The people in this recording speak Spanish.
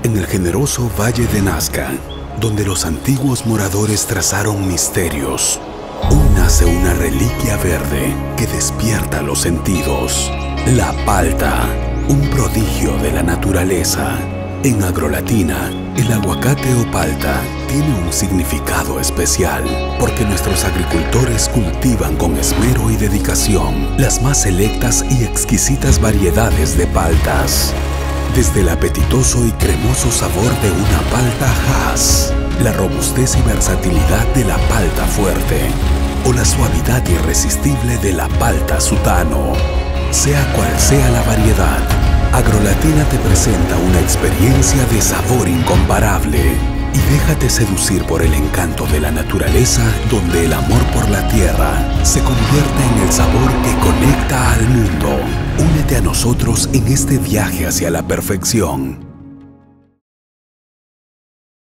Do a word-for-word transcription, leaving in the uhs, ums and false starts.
En el generoso Valle de Nazca, donde los antiguos moradores trazaron misterios, hoy nace una reliquia verde que despierta los sentidos. La palta, un prodigio de la naturaleza. En Agrolatina, el aguacate o palta tiene un significado especial porque nuestros agricultores cultivan con esmero y dedicación las más selectas y exquisitas variedades de paltas. Desde el apetitoso y cremoso sabor de una palta Hass, la robustez y versatilidad de la palta fuerte o la suavidad irresistible de la palta Sutano. Sea cual sea la variedad, Agrolatina te presenta una experiencia de sabor incomparable y déjate seducir por el encanto de la naturaleza, donde el amor por la tierra se convierte en el sabor que conecta al mundo. Únete a nosotros en este viaje hacia la perfección.